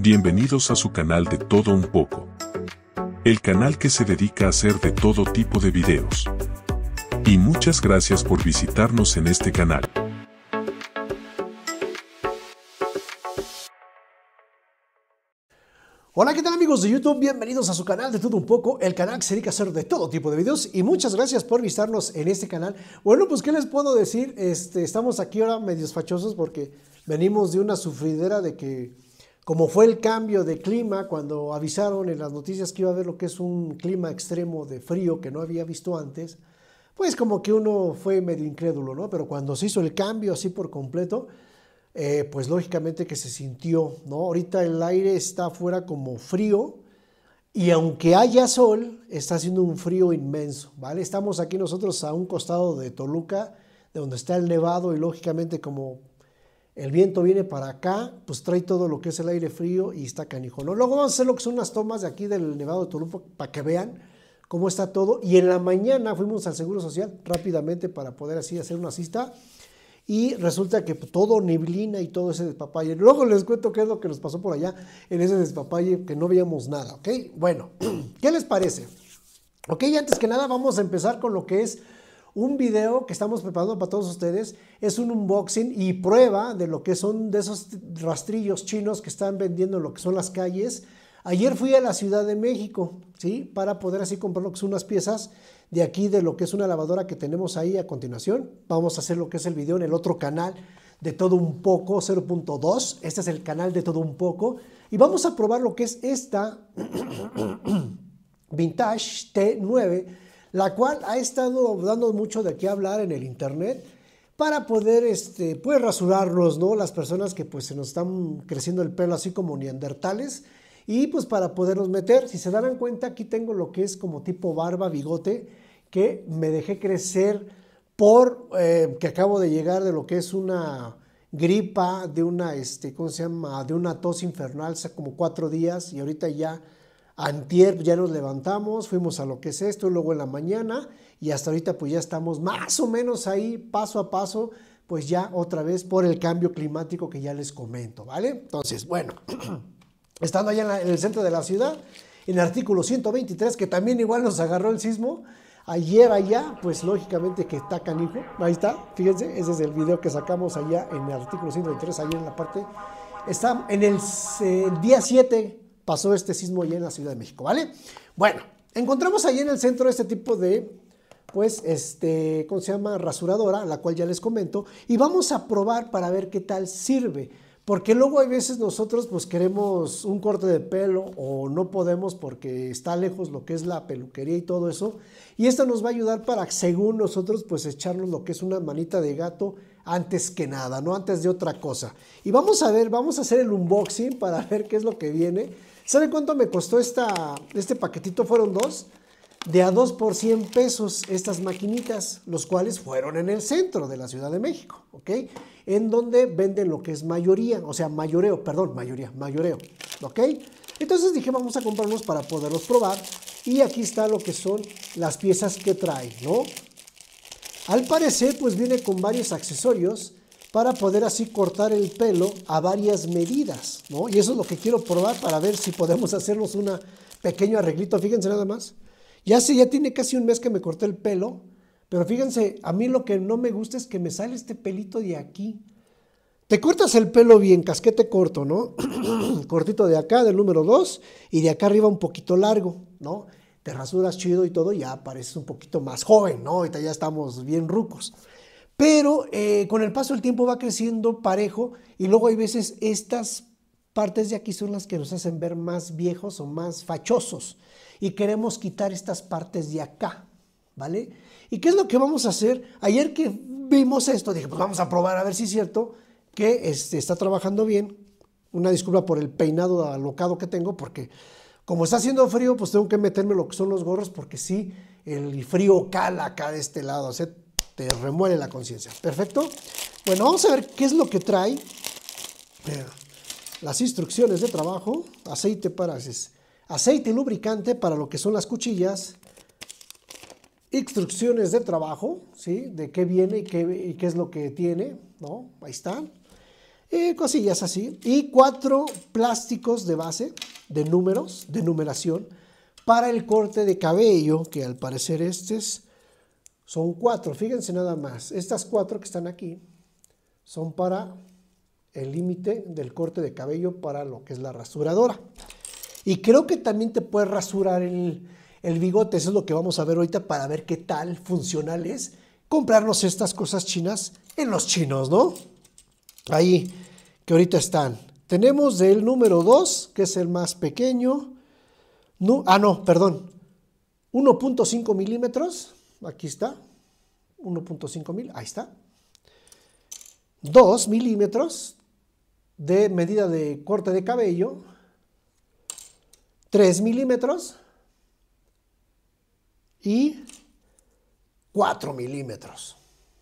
Bienvenidos a su canal de Todo Un Poco. El canal que se dedica a hacer de todo tipo de videos. Y muchas gracias por visitarnos en este canal. Hola, ¿qué tal amigos de YouTube? Bienvenidos a su canal de Todo Un Poco, el canal que se dedica a hacer de todo tipo de videos y muchas gracias por visitarnos en este canal. Bueno, pues ¿qué les puedo decir? Estamos aquí ahora medios fachosos porque venimos de una sufridera de que como fue el cambio de clima cuando avisaron en las noticias que iba a haber lo que es un clima extremo de frío que no había visto antes, pues como que uno fue medio incrédulo, ¿no? Pero cuando se hizo el cambio así por completo, pues lógicamente que se sintió, ¿no? Ahorita el aire está afuera como frío y aunque haya sol, está haciendo un frío inmenso, ¿vale? Estamos aquí nosotros a un costado de Toluca, de donde está el nevado y lógicamente como el viento viene para acá, pues trae todo lo que es el aire frío y está canijo, ¿no? Luego vamos a hacer lo que son unas tomas de aquí del nevado de Toluca para que vean cómo está todo. Y en la mañana fuimos al Seguro Social rápidamente para poder así hacer una cita. Y resulta que todo neblina y todo ese despapalle. Luego les cuento qué es lo que nos pasó por allá en ese despapalle que no veíamos nada, ¿ok? Bueno, ¿qué les parece? Ok, antes que nada vamos a empezar con lo que es un video que estamos preparando para todos ustedes. Es un unboxing y prueba de lo que son de esos rastrillos chinos que están vendiendo en lo que son las calles. Ayer fui a la Ciudad de México, ¿sí? Para poder así comprar lo que son unas piezas de aquí de lo que es una lavadora que tenemos ahí a continuación. Vamos a hacer lo que es el video en el otro canal de Todo Un Poco 0.2. Este es el canal de Todo Un Poco. Y vamos a probar lo que es esta Vintage T9, la cual ha estado dando mucho de qué hablar en el internet para poder pues rasurarnos, ¿no? Las personas que pues se nos están creciendo el pelo así como neandertales. Y pues para poderlos meter, si se darán cuenta, aquí tengo lo que es como tipo barba, bigote, que me dejé crecer por que acabo de llegar de lo que es una gripa, de una, ¿cómo se llama? De una tos infernal, hace como 4 días y ahorita ya, antier ya nos levantamos, fuimos a lo que es esto, luego en la mañana y hasta ahorita pues ya estamos más o menos ahí, paso a paso, pues ya otra vez por el cambio climático que ya les comento, ¿vale? Entonces, bueno... Estando allá en el centro de la ciudad, en el artículo 123, que también igual nos agarró el sismo, ayer allá, pues lógicamente que está canijo, ahí está, fíjense, ese es el video que sacamos allá en el artículo 123, ayer en la parte, está en el día 7, pasó este sismo allá en la Ciudad de México, ¿vale? Bueno, encontramos allá en el centro este tipo de, pues, ¿cómo se llama? Rasuradora, la cual ya les comento, y vamos a probar para ver qué tal sirve. Porque luego hay veces nosotros pues queremos un corte de pelo o no podemos porque está lejos lo que es la peluquería y todo eso. Y esto nos va a ayudar para, según nosotros, pues echarnos lo que es una manita de gato antes que nada, no antes de otra cosa. Y vamos a ver, vamos a hacer el unboxing para ver qué es lo que viene. ¿Saben cuánto me costó este paquetito? Fueron 2. De a 2 por 100 pesos estas maquinitas, los cuales fueron en el centro de la Ciudad de México, ¿ok? En donde venden lo que es mayoreo, ¿ok? Entonces dije, vamos a comprarlos para poderlos probar y aquí está lo que son las piezas que trae, ¿no? Al parecer, pues viene con varios accesorios para poder así cortar el pelo a varias medidas, ¿no? Y eso es lo que quiero probar para ver si podemos hacernos un pequeño arreglito, fíjense nada más. Ya tiene casi un mes que me corté el pelo, pero fíjense, a mí lo que no me gusta es que me sale este pelito de aquí. Te cortas el pelo bien, casquete corto, ¿no? Cortito de acá, del número 2, y de acá arriba un poquito largo, ¿no? Te rasuras chido y todo, ya pareces un poquito más joven, ¿no? Ahorita ya estamos bien rucos. Pero con el paso del tiempo va creciendo parejo y luego hay veces estas partes de aquí son las que nos hacen ver más viejos o más fachosos. Y queremos quitar estas partes de acá, ¿vale? ¿Y qué es lo que vamos a hacer? Ayer que vimos esto, dije, pues vamos a probar a ver si es cierto que está trabajando bien. Una disculpa por el peinado alocado que tengo, porque como está haciendo frío, pues tengo que meterme lo que son los gorros, porque sí, el frío cala acá de este lado, o sea, te remueve la conciencia. Perfecto. Bueno, vamos a ver qué es lo que trae. Las instrucciones de trabajo, aceite y lubricante para lo que son las cuchillas, instrucciones de trabajo, ¿sí? De qué viene y qué es lo que tiene, ¿no? Ahí está. cosillas así. Y 4 plásticos de base, de números, de numeración, para el corte de cabello, que al parecer son 4. Fíjense nada más, estas 4 que están aquí son para el límite del corte de cabello para lo que es la rasuradora. Y creo que también te puedes rasurar el bigote. Eso es lo que vamos a ver ahorita para ver qué tal funcional es comprarnos estas cosas chinas en los chinos, ¿no? Ahí, que ahorita están. Tenemos del número 2, que es el más pequeño. Perdón. 1.5 milímetros. Aquí está. 1.5 mil. Ahí está. 2 milímetros de medida de corte de cabello. 3 milímetros. Y 4 milímetros.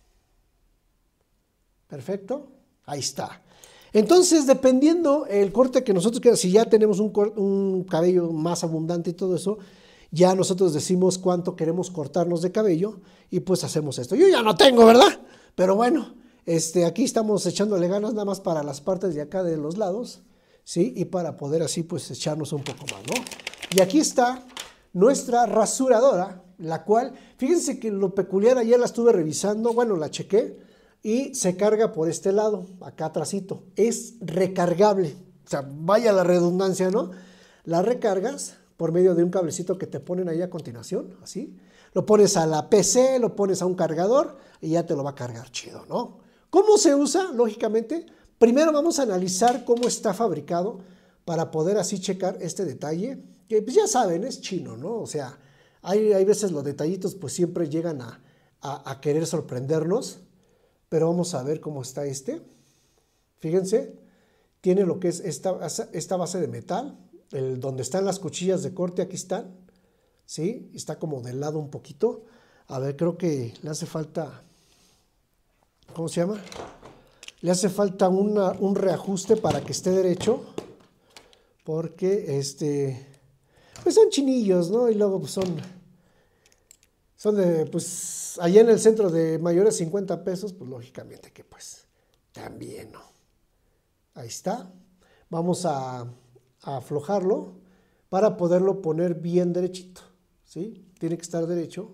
Perfecto. Ahí está. Entonces, dependiendo el corte que nosotros queramos, si ya tenemos un cabello más abundante y todo eso, ya nosotros decimos cuánto queremos cortarnos de cabello y pues hacemos esto. Yo ya no tengo, ¿verdad? Pero bueno, aquí estamos echándole ganas nada más para las partes de acá de los lados, ¿sí? Y para poder así pues echarnos un poco más, ¿no? Y aquí está nuestra rasuradora, la cual, fíjense que lo peculiar, ayer la estuve revisando, bueno, la chequé, y se carga por este lado, acá atrásito. Es recargable, o sea, vaya la redundancia, ¿no? La recargas por medio de un cablecito que te ponen ahí a continuación, así. Lo pones a la PC, lo pones a un cargador y ya te lo va a cargar chido, ¿no? ¿Cómo se usa? Lógicamente, primero vamos a analizar cómo está fabricado para poder así checar este detalle, que pues ya saben, es chino, ¿no? O sea, hay veces los detallitos pues siempre llegan a querer sorprendernos. Pero vamos a ver cómo está Fíjense, tiene lo que es esta base de metal, donde están las cuchillas de corte, aquí están, ¿sí? Está como del lado un poquito. A ver, creo que le hace falta, ¿cómo se llama? Le hace falta un reajuste para que esté derecho, porque pues son chinillos, ¿no? Y luego pues son de, pues, allá en el centro de mayores 50 pesos, pues lógicamente que pues también, ¿no? Ahí está. Vamos a aflojarlo para poderlo poner bien derechito, ¿sí? Tiene que estar derecho.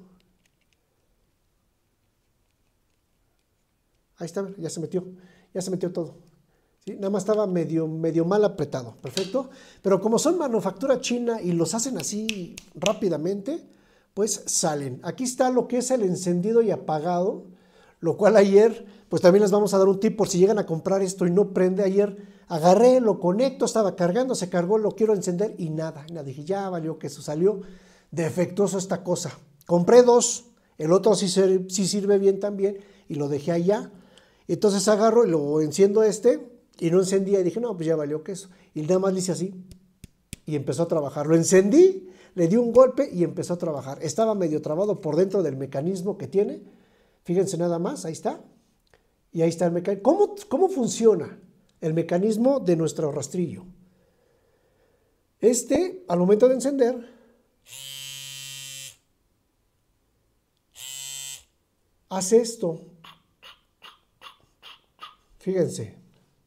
Ahí está, ya se metió todo. ¿Sí? Nada más estaba medio mal apretado, perfecto. Pero como son manufactura china y los hacen así rápidamente, pues salen. Aquí está lo que es el encendido y apagado, lo cual ayer, pues también les vamos a dar un tip por si llegan a comprar esto y no prende. Ayer agarré, lo conecto, estaba cargando, se cargó, lo quiero encender y nada. Dije, ya valió que eso salió defectuoso esta cosa. Compré 2, el otro sí sirve bien también y lo dejé allá. Entonces agarro y lo enciendo y no encendía y dije, no, pues ya valió que eso. Y nada más le hice así y empezó a trabajar. Lo encendí, le di un golpe y empezó a trabajar. Estaba medio trabado por dentro del mecanismo que tiene. Fíjense nada más, ahí está. Y ahí está el mecanismo. ¿Cómo funciona el mecanismo de nuestro rastrillo? Al momento de encender, hace esto. Fíjense.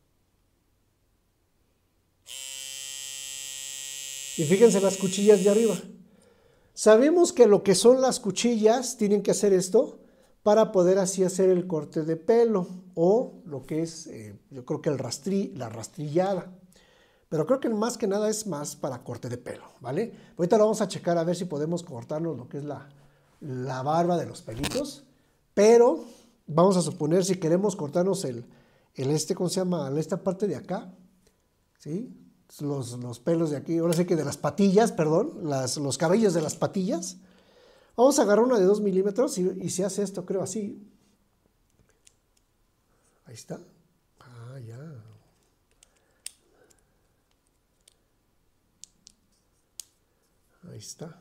Y fíjense las cuchillas de arriba. Sabemos que lo que son las cuchillas tienen que hacer esto para poder así hacer el corte de pelo o lo que es, yo creo que la rastrillada. Pero creo que más que nada es más para corte de pelo, ¿vale? Ahorita lo vamos a checar a ver si podemos cortarnos lo que es la barba de los pelitos. Pero vamos a suponer si queremos cortarnos ¿cómo se llama? Esta parte de acá, ¿sí? Los pelos de aquí, ahora sí que de las patillas, perdón, los cabellos de las patillas. Vamos a agarrar una de 2 milímetros y se hace esto, creo, así. Ahí está. Ah, ya. Ahí está.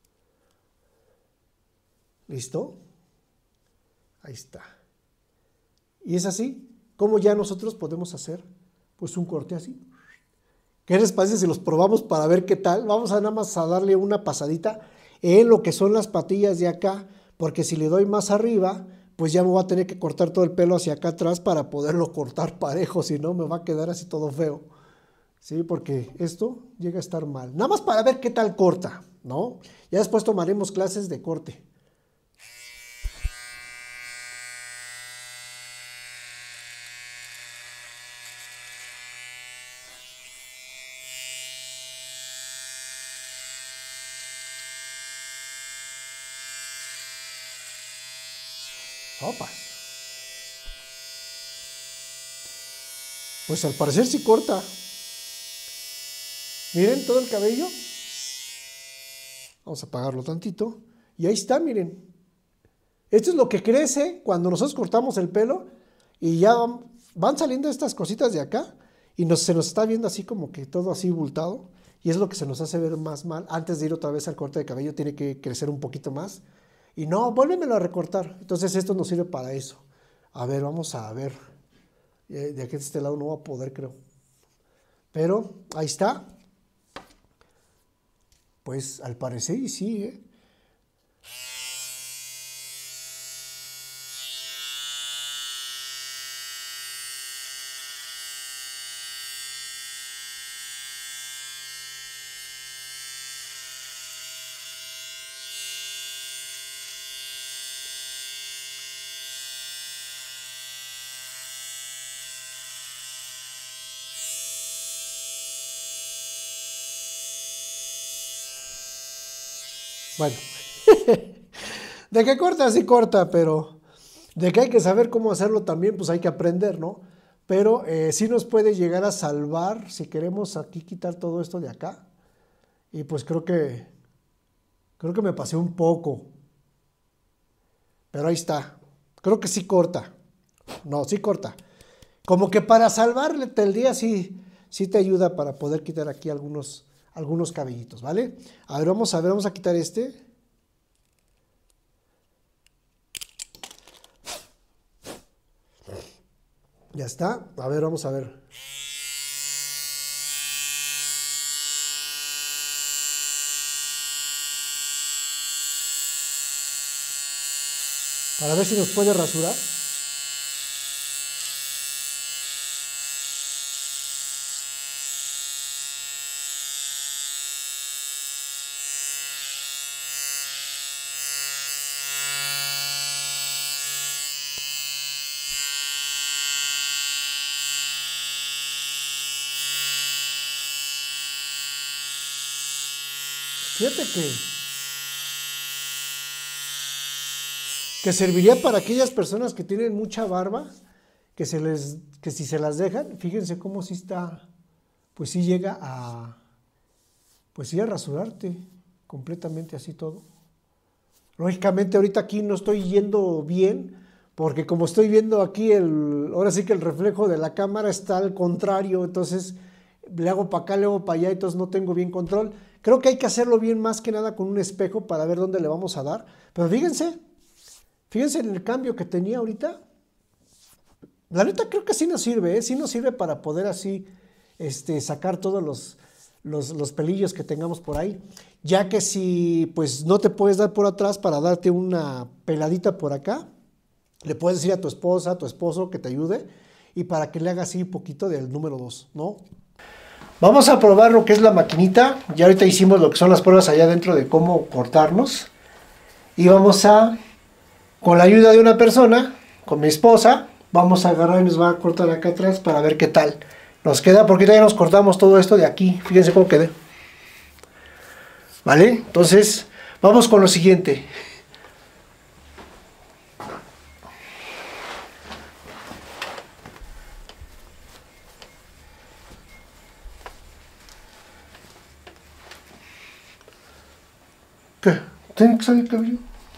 ¿Listo? Ahí está. Y es así como ya nosotros podemos hacer pues un corte así. ¿Qué les parece si los probamos para ver qué tal? Vamos a nada más a darle una pasadita en lo que son las patillas de acá, porque si le doy más arriba, pues ya me voy a tener que cortar todo el pelo hacia acá atrás para poderlo cortar parejo, si no me va a quedar así todo feo. Sí, porque esto llega a estar mal. Nada más para ver qué tal corta, ¿no? Ya después tomaremos clases de corte. Sopas. Pues al parecer sí corta. Miren todo el cabello. Vamos a apagarlo tantito. Y ahí está, miren. Esto es lo que crece cuando nosotros cortamos el pelo. Y ya van saliendo estas cositas de acá. Y se nos está viendo así como que todo así bultado. Y es lo que se nos hace ver más mal. Antes de ir otra vez al corte de cabello tiene que crecer un poquito más. Y no, vuélvemelo a recortar. Entonces esto nos sirve para eso. A ver, vamos a ver. De aquí de este lado no va a poder, creo. Pero ahí está. Pues al parecer y sí, ¿eh? Bueno, de que corta, sí corta, pero de que hay que saber cómo hacerlo también, pues hay que aprender, ¿no? Pero sí nos puede llegar a salvar si queremos aquí quitar todo esto de acá. Y pues creo que me pasé un poco. Pero ahí está. Creo que sí corta. No, sí corta. Como que para salvarle el día sí te ayuda para poder quitar aquí algunos cabellitos, ¿vale? A ver, vamos a quitar este. Ya está. A ver, vamos a ver. Para ver si nos puede rasurar. Fíjate que serviría para aquellas personas que tienen mucha barba, que si se las dejan, fíjense cómo sí está, pues sí llega a, pues sí a rasurarte completamente así todo. Lógicamente ahorita aquí no estoy yendo bien, porque como estoy viendo aquí ahora sí que el reflejo de la cámara está al contrario, entonces le hago para acá, le hago para allá, entonces no tengo bien control. Creo que hay que hacerlo bien más que nada con un espejo para ver dónde le vamos a dar. Pero fíjense en el cambio que tenía ahorita. La neta creo que sí nos sirve, ¿eh? Sí nos sirve para poder así sacar todos los pelillos que tengamos por ahí. Ya que si pues no te puedes dar por atrás para darte una peladita por acá, le puedes decir a tu esposa, a tu esposo que te ayude y para que le haga así un poquito del número 2, ¿no? Vamos a probar lo que es la maquinita. Ya ahorita hicimos lo que son las pruebas allá dentro de cómo cortarnos. Y vamos a, con la ayuda de una persona, con mi esposa, vamos a agarrar y nos va a cortar acá atrás para ver qué tal nos queda. Porque ya nos cortamos todo esto de aquí. Fíjense cómo quedé. ¿Vale? Entonces, vamos con lo siguiente. ¿Qué? ¿Tiene que salir cabello?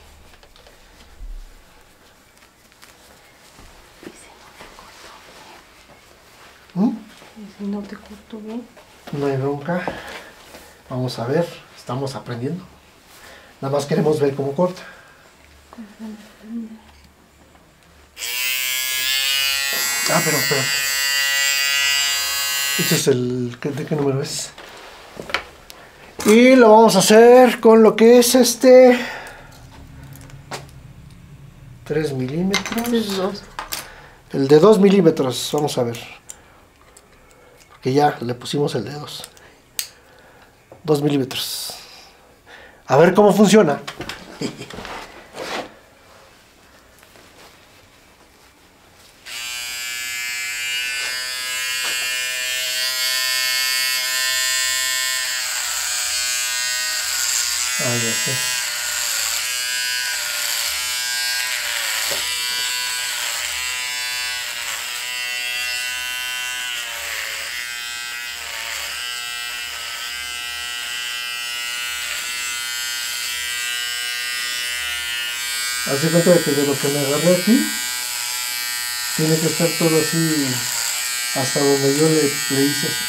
Si no te corto bien. No hay bronca. Vamos a ver. Estamos aprendiendo. Nada más queremos ver cómo corta. Ah, pero. Este es el... ¿De qué número es? Y lo vamos a hacer con lo que es 3 milímetros. Es 2. El de 2 milímetros, vamos a ver. Porque ya le pusimos el de 2 milímetros. A ver cómo funciona. Ah, ya sé. Hace cuenta de que de lo que me agarré aquí, tiene que estar todo así hasta donde yo le hice así.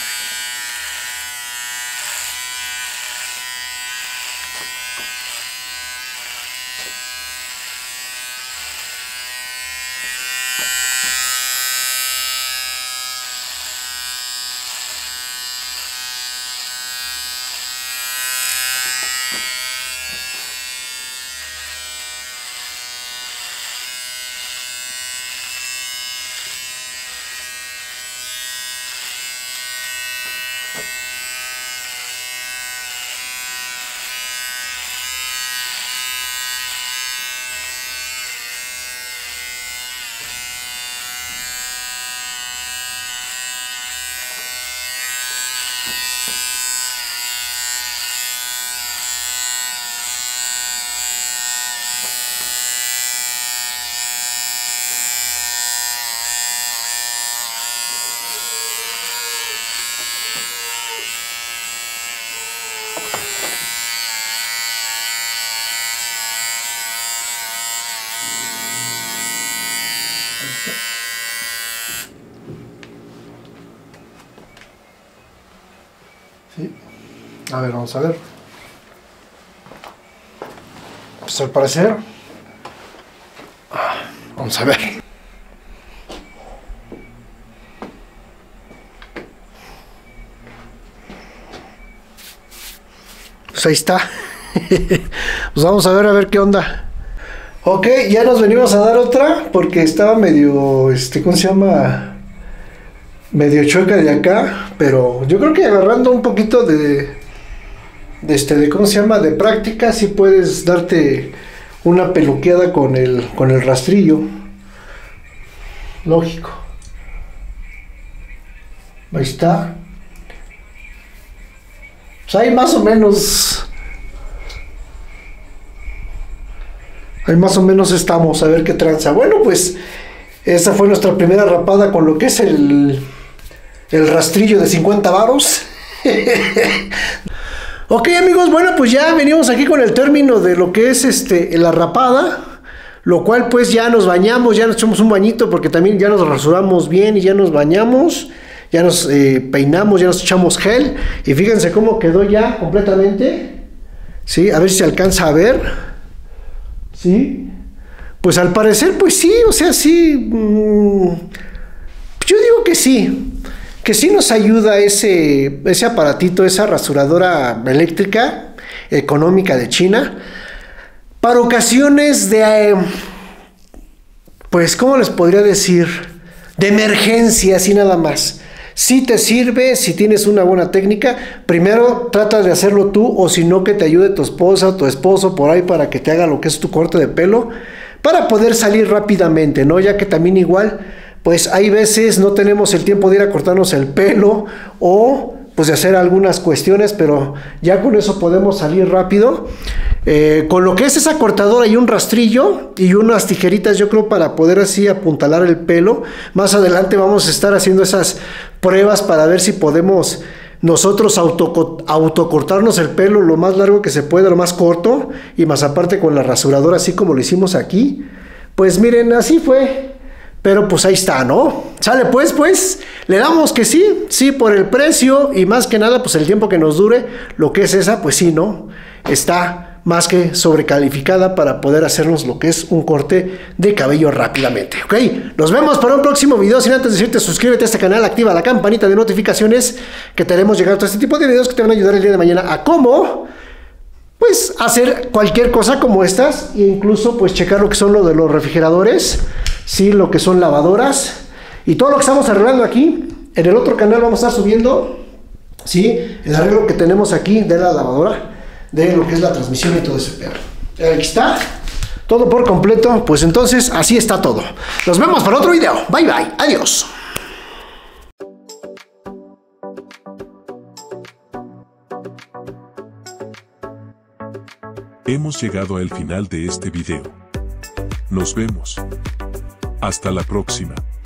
Sí. A ver, vamos a ver. Pues al parecer, vamos a ver. Pues ahí está. Pues vamos a ver qué onda. Ok, ya nos venimos a dar otra porque estaba medio, ¿cómo se llama? Medio chueca de acá, pero yo creo que agarrando un poquito de ¿cómo se llama? De práctica, sí puedes darte una peluqueada con el rastrillo. Lógico. Ahí está. Pues ahí más o menos estamos, a ver qué tranza. Bueno, pues esa fue nuestra primera rapada con lo que es el rastrillo de 50 varos. Ok, amigos, bueno, pues ya venimos aquí con el término de lo que es la rapada, lo cual pues ya nos bañamos, ya nos echamos un bañito porque también ya nos rasuramos bien y ya nos bañamos, ya nos peinamos, ya nos echamos gel y fíjense cómo quedó ya completamente. Sí, a ver si se alcanza a ver. Sí, pues al parecer pues sí, o sea, sí, yo digo que sí nos ayuda ese aparatito, esa rasuradora eléctrica económica de China, para ocasiones de, pues, ¿cómo les podría decir? De emergencia, así nada más. Si te sirve, si tienes una buena técnica, primero trata de hacerlo tú, o si no, que te ayude tu esposa o tu esposo por ahí para que te haga lo que es tu corte de pelo, para poder salir rápidamente, ¿no? Ya que también igual, pues hay veces no tenemos el tiempo de ir a cortarnos el pelo o pues de hacer algunas cuestiones, pero ya con eso podemos salir rápido. Con lo que es esa cortadora y un rastrillo y unas tijeritas, yo creo, para poder así apuntalar el pelo. Más adelante vamos a estar haciendo esas pruebas para ver si podemos nosotros autocortarnos el pelo lo más largo que se pueda, lo más corto, y más aparte con la rasuradora, así como lo hicimos aquí. Pues miren, así fue. Pero pues ahí está, ¿no? Sale pues, le damos que sí, por el precio y más que nada, pues el tiempo que nos dure, lo que es esa, pues sí, ¿no? Está más que sobrecalificada para poder hacernos lo que es un corte de cabello rápidamente, ¿ok? Nos vemos para un próximo video, sin antes decirte, suscríbete a este canal, activa la campanita de notificaciones, que te haremos llegar a todo este tipo de videos que te van a ayudar el día de mañana a cómo pues hacer cualquier cosa como estas e incluso pues checar lo que son lo de los refrigeradores, sí, lo que son lavadoras y todo lo que estamos arreglando aquí. En el otro canal vamos a estar subiendo, sí, el arreglo que tenemos aquí de la lavadora, de lo que es la transmisión y todo ese perro. Aquí está, todo por completo. Pues entonces así está todo. Nos vemos para otro video. Bye bye, adiós. Hemos llegado al final de este video. Nos vemos. Hasta la próxima.